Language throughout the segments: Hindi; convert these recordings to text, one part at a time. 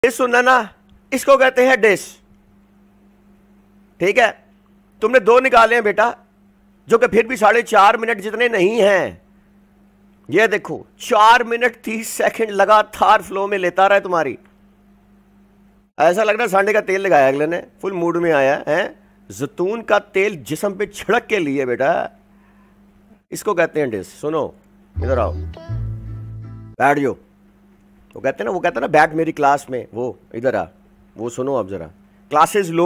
डिश सुनना ना, इसको कहते हैं डिश। ठीक है, तुमने दो निकाले हैं बेटा, जो कि फिर भी 4.5 मिनट जितने नहीं हैं। ये देखो 4 मिनट 30 सेकंड लगातार फ्लो में लेता रहा है तुम्हारी। ऐसा लग रहा है सांडे का तेल लगाया अगले ने, फुल मूड में आया है। जैतून का तेल जिस्म पे छिड़क के लिए बेटा, इसको कहते हैं डिश। सुनो, इधर आओ, बैठ जाओ। वो कहते हैं ना बैठ मेरी क्लास में, वो इधर आ, वो सुनो अब जरा। क्लासेस लो,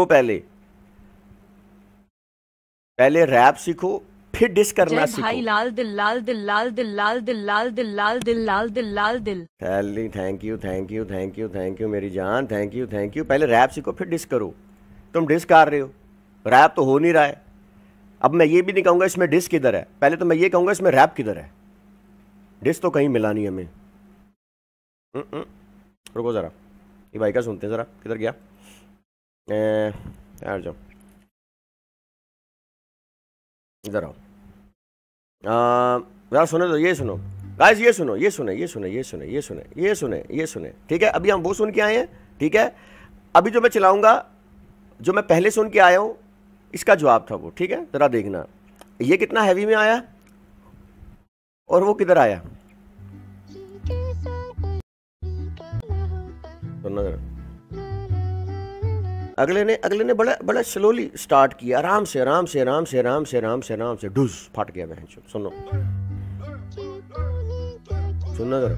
पहले रैप सीखो, फिर डिस करना सीखो। भाई लाल दिल लाल दिल लाल दिल लाल दिल लाल दिल लाल दिल लाल दिल लाल दिल। थैंक यू मेरी जान, थैंक यू। पहले रैप सीखो फिर डिस करो। तुम डिस कर रहे हो, रैप तो हो नहीं रहा है। अब मैं ये भी नहीं कहूँगा इसमें डिस किधर है, पहले तो मैं ये कहूँगा इसमें रैप किधर है। डिस तो कहीं मिला नहीं हमें। रुको ज़रा, ये भाई का सुनते हैं ज़रा, किधर गया यार, जाओ इधर आओ। ज़रा सुने तो, ये सुनो गाइस, ये सुने। ठीक है, अभी हम वो सुन के आए हैं। ठीक है, अभी जो मैं चलाऊंगा, जो मैं पहले सुन के आया हूँ, इसका जवाब था वो। ठीक है, ज़रा देखना ये कितना हैवी में आया और वो किधर आया। सुनना जरा, अगले ने बड़ा स्लोली स्टार्ट किया, आराम से डुस फट गया बहन। सुनो, सुनना जरा,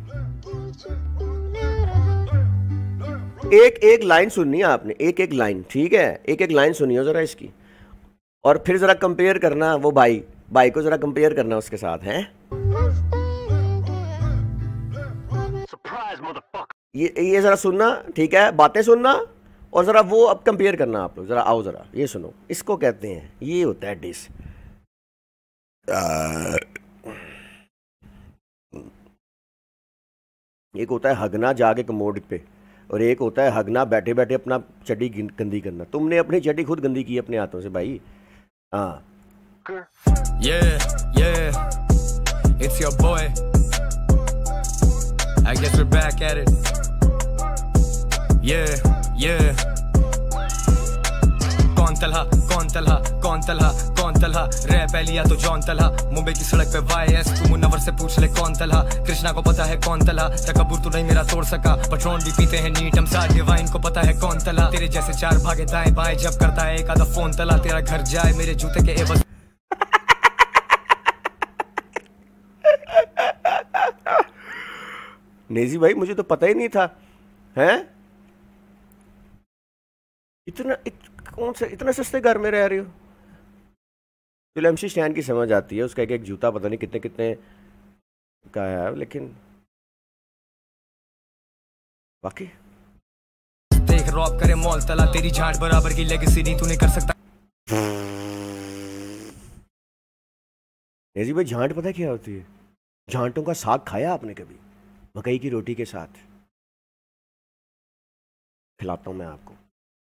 एक लाइन सुननी है आपने, एक लाइन। ठीक है, एक लाइन सुनिए जरा इसकी, और फिर जरा कंपेयर करना, वो भाई को जरा कंपेयर करना उसके साथ है। ये जरा सुनना, ठीक है, बातें सुनना, और जरा वो अब कंपेयर करना आप लोग। जरा आओ, जरा ये सुनो, इसको कहते हैं, ये होता है डिस। एक होता है हगना जाके कमोड पे, और एक होता है हगना बैठे बैठे अपना चड्डी गंदी करना। तुमने अपनी चड्डी खुद गंदी की अपने हाथों से भाई। हाँ, it's your boy. I guess we're back at it. Yeah. कौन तलहा रैप लिया तो जॉन तलहा। मुंबई की सड़क पे वाईएस, तू मुनव्वर से पूछ ले कौन तलहा। कृष्णा को पता है कौन तलहा, तकब्बुर तो नहीं मेरा तोड़ सका। पट्रोन भी पीते हैं नीट, हम साथ डिवाइन को पता है कौन तलहा। तेरे जैसे 4 भागे दाएं बाएं जब करता है एक आधा फोन तला। तेरा घर जाए मेरे जूते के एवज। नेजी भाई, मुझे तो पता ही नहीं था, हैं? कौन से इतना सस्ते घर में रह रही हो? चलो एमसी स्टैंड की समझ आती है, उसका एक जूता पता नहीं कितने का है, लेकिन बाकी देख रॉब करे मॉल तला। तेरी झांट बराबर की लेगेसी नहीं, तू नहीं कर सकता। नेजी भाई, झांट पता क्या होती है? झांटों का साग खाया आपने कभी? मकई की रोटी के साथ खिलाता हूं मैं आपको।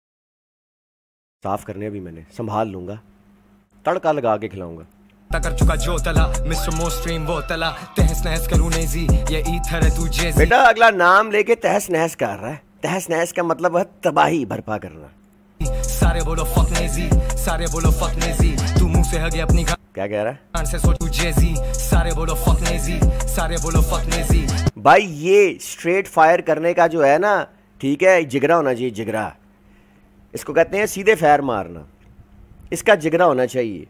साफ करने भी मैंने संभाल लूंगा, तड़का लगा के खिलाऊंगा। कर चुका जो तला, मिस्टर मोस्ट्रीम वो तला। तहस नहस करूं नेजी, ये ईथर है तू जेजी। बेटा अगला नाम लेके तहस नहस कर रहा है। तहस नहस का मतलब है तबाही बर्पा करना। सारे बोलो फक नेजी, सारे बोलो फक नेजी। तू मुंह से हगे अपनी क्या कह रहा है? से सोच तू जेजी। सारे बोलो फक नेजी, सारे बोलो फक नेजी। भाई ये स्ट्रेट फायर करने का जो है ना, ठीक है, जिगरा होना चाहिए, जिगरा। इसको कहते हैं सीधे फायर मारना, इसका जिगरा होना चाहिए।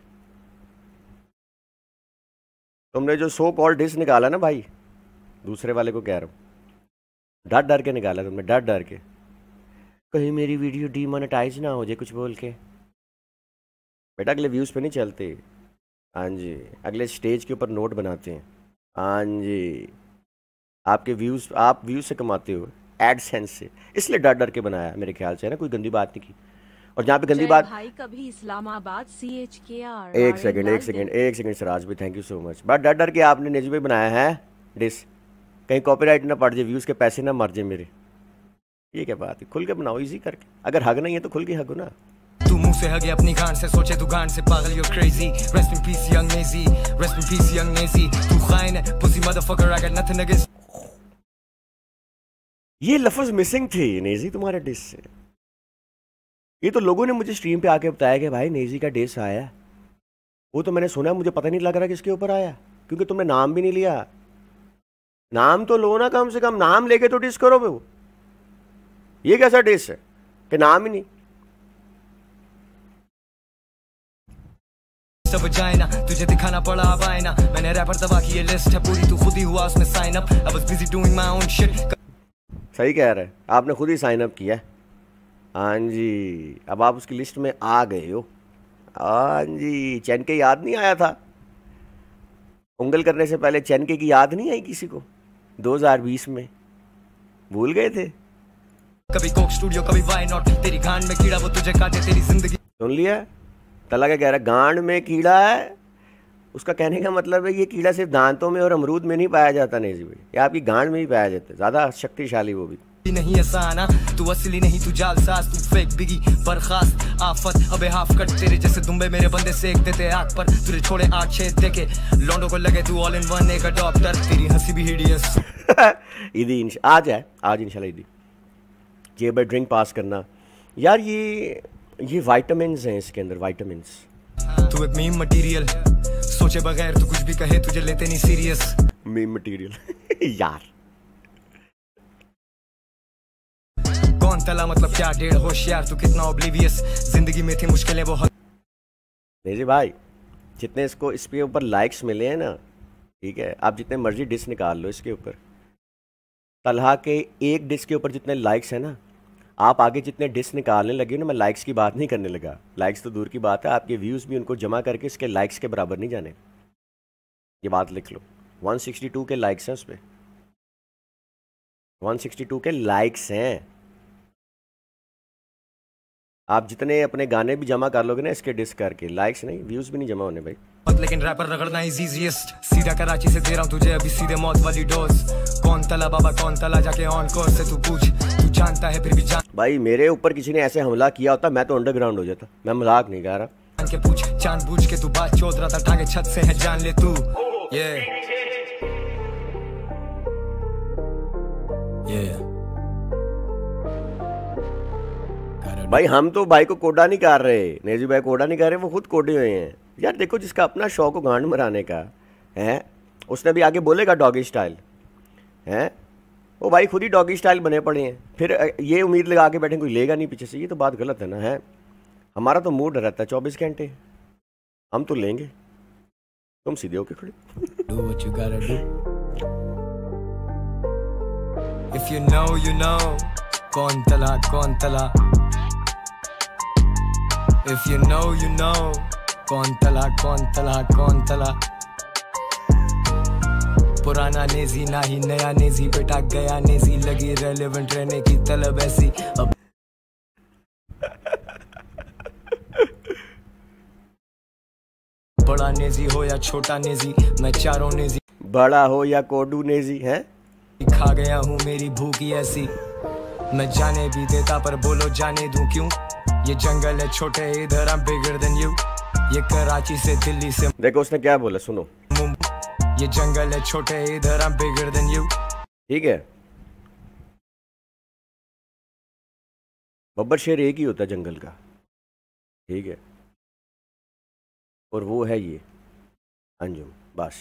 तुमने जो सो कॉल्ड डिस निकाला ना भाई, दूसरे वाले को कह रहा हूं, डर के निकाला तुमने, डर के। कहीं मेरी वीडियो डीमोनेटाइज ना हो जाए कुछ बोल के। बेटा अगले व्यूज पे नहीं चलते। हाँ जी, अगले स्टेज के ऊपर नोट बनाते हैं। हाँ जी, आपके व्यूज, आप व्यूज से कमाते हो, एडसेंस से, इसलिए डर के बनाया मेरे ख्याल से, है ना? कोई गंदी बात नहीं की। और जहाँ पे गंदी बात, भाई कभी इस्लामाबाद CHKR। एक सेकंड सिराज भाई, thank you so much. But डर के आपने नेजी भाई बनाया है डिस, कहीं कॉपीराइट ना पड़ जाए, व्यूज के पैसे ना मर जाए मेरे। ये क्या बात है? खुल के बनाओ, इजी करके। अगर हग नहीं है तो खुल के हगो ना। तू मुंह से हगे अपनी गांड से, सोचे तू गांड से पागल, you're crazy. Rest in peace young Nazi, rest in peace young Nazi. तू खाइन है pussy motherfucker, I got nothing against ये लफ्ज मिसिंग थे नेजी तुम्हारे डिश से। ये तो लोगों ने मुझे स्ट्रीम पे आके बताया कि भाई नेजी का डिश आया है। वो तो मैंने सुना, मुझे पता नहीं लग रहा किसके ऊपर आया, क्योंकि तुमने नाम भी नहीं लिया। नाम तो लो ना, कम से कम नाम लेके तो डिश करो वो। ये कैसा डिश है कि नाम ही नहीं। सब जाए ना, तुझे दिखाना पड़ा अब आए ना। मैंने रैपर दबा की ये लिस्ट है पूरी, तू खुद ही हुआ उसमें sign up. I was busy doing my own shit. सही कह रहे हैं, आपने खुद ही साइन अप किया है। हाँ जी, अब आप उसकी लिस्ट में आ गए हो। हाँ जी, चैन के याद नहीं आया था? उंगल करने से पहले चैन के की याद नहीं आई किसी को 2020 में? भूल गए थे? कभी कोक स्टूडियो कभी वाई नॉट, तेरी गांड में कीड़ा वो तुझे काटे तेरी जिंदगी। सुन लिया? तला क्या कह रहा है? गांड में कीड़ा है। उसका कहने का मतलब है ये कीड़ा सिर्फ दांतों में और अमरूद में नहीं पाया जाता नेजी भाई, ये आपकी गांड में ही पाया जाता है। ज़्यादा शक्तिशाली वो भी नहीं आसाना। तू असली नहीं तू जालसाज, तू फेक बिगी बर्खास्त आफत। अबे हाफ कट तेरे जैसे दुम्बे मेरे बंदे सेक देते आग पर। तुझे छोड़े 8 छेद देके लौंडों को लगे तू ऑल इन वन एक अडॉप्टर। तेरी हंसी भी हिडियस। ईदी आज है, आज इंशाल्लाह ईदी। ये बार ड्रिंक पास करना यार। ये विटामिन्स हैं इसके अंदर, विटामिन्स। तू एक मीम मटेरियल, सोचे बगैर तू कुछ भी कहे तुझे लेते नहीं सीरियस। मीम मटेरियल यार। कौन तला मतलब क्या डेढ़ होशियार, तू कितना ओब्लिवियस। जिंदगी में थी मुश्किलें वो नेजी भाई, जितने इसको इस पे ऊपर लाइक्स मिले हैं ना, ठीक है, आप जितने मर्जी डिश निकाल लो इसके ऊपर। तलहा के एक डिश के ऊपर जितने लाइक्स हैं ना, आप आगे जितने डिश निकालने लगे ना, मैं लाइक्स की बात नहीं करने लगा। लाइक्स तो दूर की बात है, आपके व्यूज़ भी उनको जमा करके इसके लाइक्स के बराबर नहीं जाने। ये बात लिख लो, 162 के लाइक्स हैं उस पर, 162 के लाइक्स हैं। आप जितने अपने गाने भी जमा कर लोगे ना इसके डिस करके, लाइक्स नहीं, व्यूज भी नहीं जमा होने भाई। लेकिन रैपर रगड़ना इज इजीएस्ट। सीधा कराची से दे रहा हूं तुझे अभी सीधे मौत वाली डोज। कौन तला बाबा कौन तला, जाके ऑन कोर्स से तू पूछ। तू जानता है फिर भी जान भाई, मेरे ऊपर किसी ने ऐसे हमला किया होता मैं तो अंडरग्राउंड हो जाता। मैं मजाक नहीं कर रहा। जान के पूछ, जान बूझ के तू बात चोद रहा था, टांगे छत से है जान ले तू। ये भाई हम तो भाई को कोडा नहीं कर रहे, नेजी भाई कोडा नहीं कर रहे, वो खुद कोडे हुए हैं यार। देखो जिसका अपना शौक हो गांड मराने का है, उसने भी आगे बोलेगा डॉगी स्टाइल है। वो भाई खुद ही डॉगी स्टाइल बने पड़े हैं, फिर ये उम्मीद लगा के बैठे कोई लेगा नहीं पीछे से। ये तो बात गलत है ना। है हमारा तो मूड रहता है 24 घंटे, हम तो लेंगे, तुम सीधे होके खड़े। Do what you gotta do. If you know, you know. कौन तला कौन तला। If you know, you know. कौन तला कौन तला कौन तला। पुराना नेजी ना ही नया नेजी, बेटा गया नेजी, लगी रेलेवेंट रहने की तलब ऐसी। अब बड़ा नेजी हो या छोटा नेजी, मैं चारों नेजी। बड़ा हो या कोडू नेजी है। खा गया हूँ मेरी भूखी ऐसी, मैं जाने भी देता पर बोलो जाने दूं क्यों। ये जंगल है छोटे इधर, I'm bigger than you। ये कराची से दिल्ली से, देखो उसने क्या बोला सुनो। ये जंगल है छोटे इधर, I'm bigger than you। ठीक है, बब्बर शेर एक ही होता है जंगल का, ठीक है, और वो है ये अंजुम। बस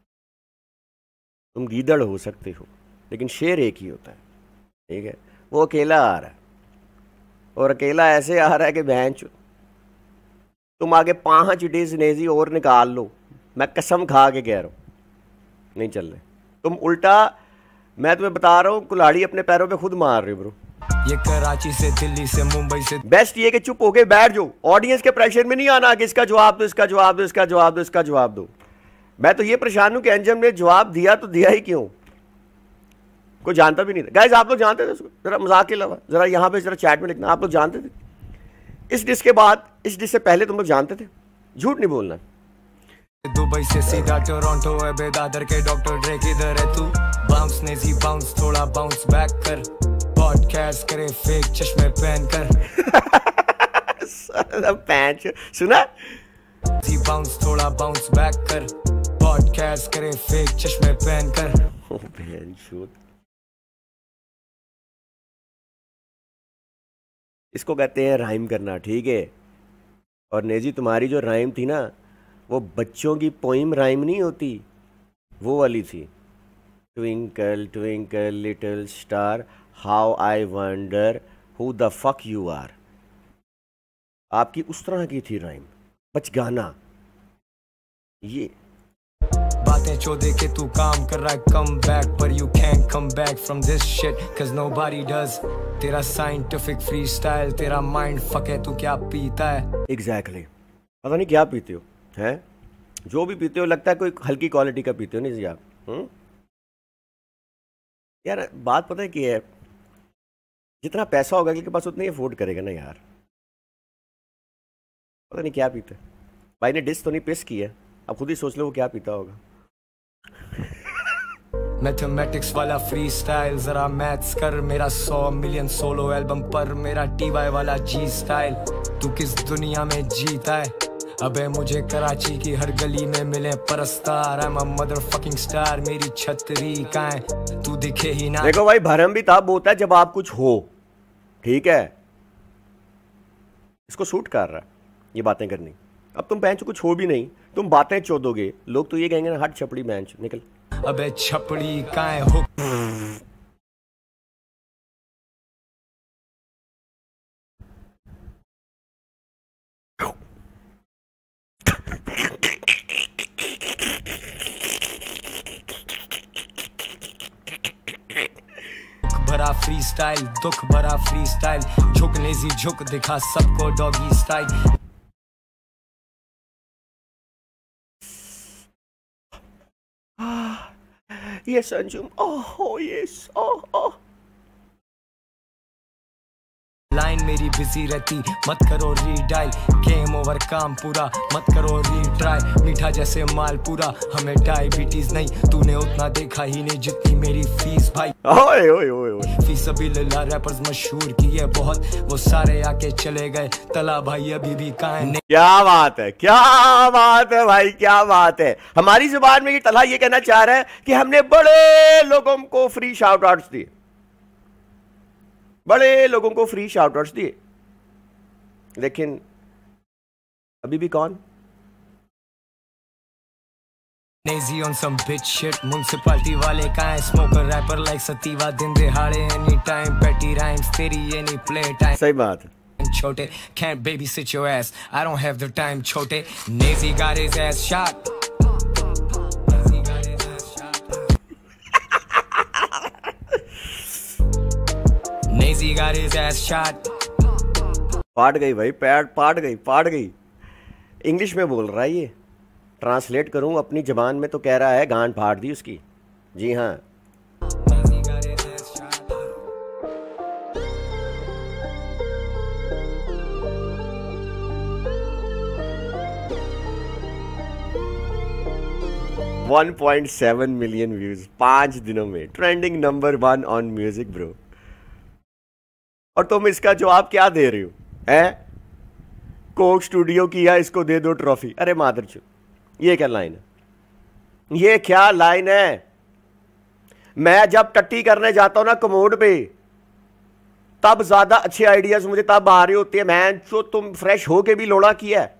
तुम गीदड़ हो सकते हो लेकिन शेर एक ही होता है, ठीक है। वो अकेला आ रहा है और अकेला ऐसे आ रहा है कि बहन तुम आगे 5 डिश नेजी और निकाल लो, मैं कसम खा के कह रहा हूँ नहीं चल रहे। तुम उल्टा, मैं तुम्हें बता रहा हूँ, कुल्हाड़ी अपने पैरों पे खुद मार रहे हो ब्रो। ये कराची से दिल्ली से मुंबई से। बेस्ट ये कि चुप होके बैठ जाओ, ऑडियंस के प्रेशर में नहीं आना कि इसका जवाब दो, इसका जवाब दो, इसका जवाब दो, इसका जवाब दो। मैं तो ये परेशान हूँ कि अंजम ने जवाब दिया तो दिया ही क्यों, कोई जानता भी नहीं था। गाइस आप लोग जानते थे उसको, जरा मजाक के अलावा जरा यहाँ पे जरा चैट में लिखना, आप लोग जानते थे इस डिश के बाद, इस डिश से पहले तुम लोग जानते थे? झूठ नहीं बोलना। दुबई से सीधा टोरंटो है बेदादर के डॉक्टर ड्रे किधर है तू। बाउंस नेजी बाउंस, थोड़ा बाउंस बैक कर, पॉडकास्ट करे फेक चश्मे पहन कर। पैंच सुना, बाउंस थोड़ा बाउंस बैक कर, पॉडकास्ट करे फेक चश्मे पहन कर। इसको कहते हैं राइम करना, ठीक है। और नेजी तुम्हारी जो राइम थी ना, वो बच्चों की पोइम राइम नहीं होती, वो वाली थी। Twinkle twinkle little star how I wonder who the fuck you are. आपकी उस तरह की थी राइम, बचगाना। ये बातें चौदह के तू काम कर रहा है कम बैक, पर you can come back from this shit cause nobody does। तेरा साइंटिफिक फ्री स्टाइल, तेरा माइंड फक है, तू क्या पीता है? एग्जैक्टली पता नहीं क्या पीते हो, हैं? जो भी पीते हो लगता है कोई हल्की क्वालिटी का पीते हो, नहीं जी आप। यार बात पता है कि है, जितना पैसा होगा के पास उतना ही अफोर्ड करेगा ना यार। पता नहीं क्या पीते भाई ने, डिश तो नहीं पेश की है, अब खुद ही सोच लो वो क्या पीता होगा। मैथमेटिक्स वाला फ्री स्टाइल, जरा मैथ्स कर मेरा 100 मिलियन सोलो एल्बम पर, मेरा TY वाला जी स्टाइल। तू किस दुनिया में जीता है? अबे मुझे कराची की हर गली में मिले परस्तार। I'm a motherfucking star, मेरी छतरी कहाँ है? तू दिखे ही ना। देखो भाई भरम भी तब होता है जब आप कुछ हो, ठीक है। इसको सूट कर रहा है ये बातें करनी। अब तुम बेंच कुछ हो भी नहीं, तुम बातें चोदोगे, लोग तो ये कहेंगे ना हट छपड़ी बेंच निकल। अबे छपड़ी कहाँ है? हो भरा फ्री स्टाइल, दुख भरा फ्री स्टाइल, झुक लेजी झुक दिखा सबको doggy style. Yes, Anjum. Oh, yes. Oh. Line मेरी बिजी रहती, मत करो रीडाइल। गेम ओवर काम पूरा, मत करो रीट्राई। मीठा जैसे माल पूरा, हमें डायबिटीज नहीं। तूने उतना देखा ही नहीं जितनी मेरी फीस भाई। ओए ओए ओए ओए। फीस अभी लला रैपर्स मशहूर किए बहुत, वो सारे आके चले गए। तला भाई अभी भी कहाँ है? क्या बात है, क्या बात है भाई, क्या बात है। हमारी जुबान में ये तला ये कहना चाह रहा है कि हमने बड़े लोगों को फ्री शाउट आउट्स दिए, बड़े लोगों को फ्री शाउट आउट्स दिए, लेकिन अभी भी कौन? Nazy on some bitch shit, municipality वाले कहाँ है? Smoker rapper like सतीवा, दिन दिहाड़े any time, petty rhymes तेरी any play time। सही बात है। छोटे can't babysit your ass, I don't have the time छोटे। Nazy got his ass shot। Nazy got his ass shot। पाट गई भाई, पैड पाट गई, पाट गई। इंग्लिश में बोल रहा है ये, ट्रांसलेट करूं अपनी जबान में तो कह रहा है गांड फाड़ दी उसकी। जी हाँ, $1.7 मिलियन व्यूज 5 दिनों में, trending number 1 on music bro. और तुम इसका जवाब क्या दे रहे हो? हैं? कोक स्टूडियो किया, इसको दे दो ट्रॉफी। अरे मादरचोद, ये क्या लाइन है? ये क्या लाइन है? मैं जब टट्टी करने जाता हूं ना कमोड पे, तब ज्यादा अच्छे आइडियाज मुझे तब आ रहे होते हैं। मैं जो तुम फ्रेश होके भी लोड़ा किया है,